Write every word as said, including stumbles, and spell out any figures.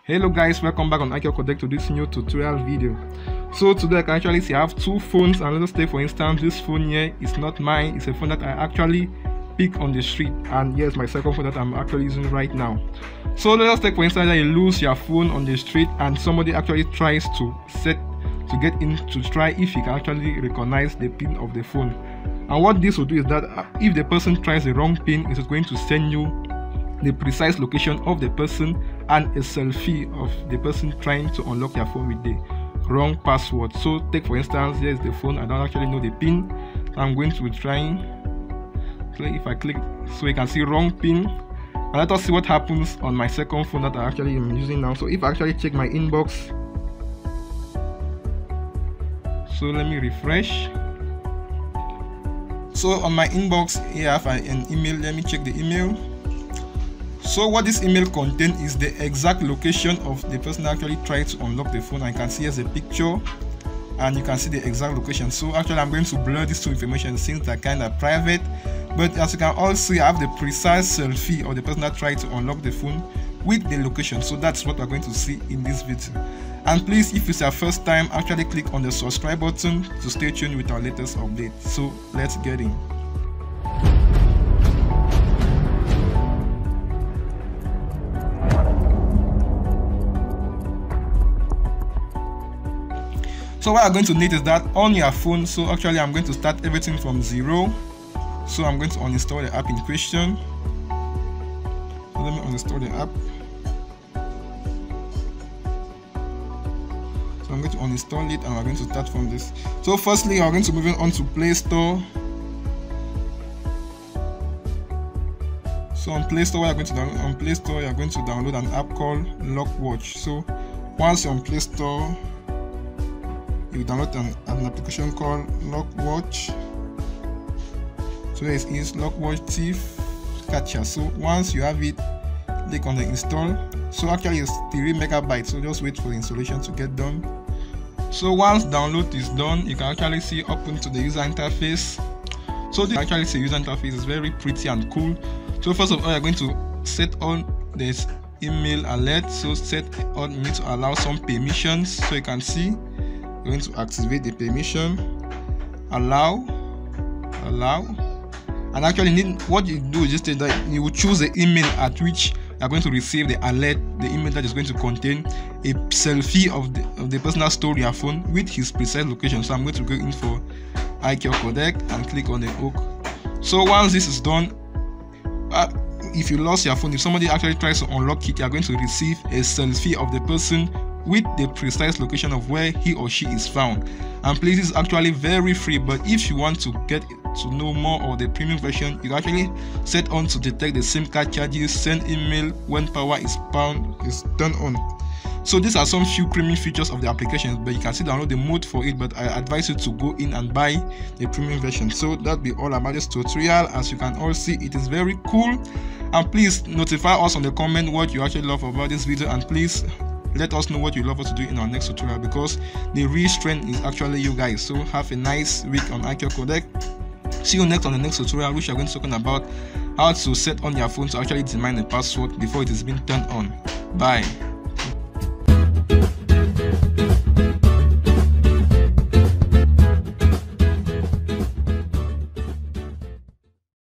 Hello guys, welcome back on iCure Codec to this new tutorial video. So today I can actually see I have two phones, and let's say for instance this phone here is not mine, it's a phone that I actually pick on the street, and here's my second phone that I'm actually using right now. So let's take for instance that you lose your phone on the street and somebody actually tries to set to get in to try if he can actually recognize the pin of the phone. And what this will do is that if the person tries the wrong pin, it is going to send you the precise location of the person and a selfie of the person trying to unlock your phone with the wrong password. So take for instance, here's the phone, I don't actually know the pin, so I'm going to try. If I click, so you can see wrong pin, and let us see what happens on my second phone that I actually am using now. So if I actually check my inbox, so let me refresh. So on my inbox here I have an email. Let me check the email. So what this email contains is the exact location of the person that actually tried to unlock the phone. I can see as a picture, and you can see the exact location. So actually I'm going to blur these two information since they're kind of private, but as you can all see, I have the precise selfie of the person that tried to unlock the phone with the location. So that's what we're going to see in this video. And please, if it's your first time, actually click on the subscribe button to stay tuned with our latest update. So let's get in. So what I'm going to need is that on your phone, so actually I'm going to start everything from zero. So I'm going to uninstall the app in question. So let me uninstall the app. So I'm going to uninstall it, and we're going to start from this. So firstly, we're going to move on to Play Store. So on Play Store, we're going to download on Play Store, you're going to download an app called LockWatch. So once you're on Play Store, you download an, an application called LockWatch. So there it is, LockWatch Thief Catcher. So once you have it, click on the install. So actually it's three megabytes, so just wait for the installation to get done. So once download is done, you can actually see open to the user interface. So this actually see user interface is very pretty and cool. So first of all, you're going to set on this email alert. So set on, you need to allow some permissions. So you can see going to activate the permission, allow, allow, and actually need, what you do is just that you will choose the email at which you are going to receive the alert, the email that is going to contain a selfie of the, of the person that stole your phone with his precise location. So I'm going to go in for iCure Codec and click on the hook. So once this is done, uh, if you lost your phone, if somebody actually tries to unlock it, you are going to receive a selfie of the person with the precise location of where he or she is found. And please, it's actually very free, but if you want to get to know more of the premium version, you actually set on to detect the SIM card charges, send email when power is found is turned on. So these are some few premium features of the application, but you can still download the mode for it, but I advise you to go in and buy the premium version. So that'll be all about this tutorial. As you can all see, it is very cool, and please notify us on the comment what you actually love about this video, and please let us know what you love us to do in our next tutorial, because the real strength is actually you guys. So have a nice week on iCure Codec. See you next on the next tutorial, which we are going to talk about how to set on your phone to actually determine the password before it is being turned on. Bye.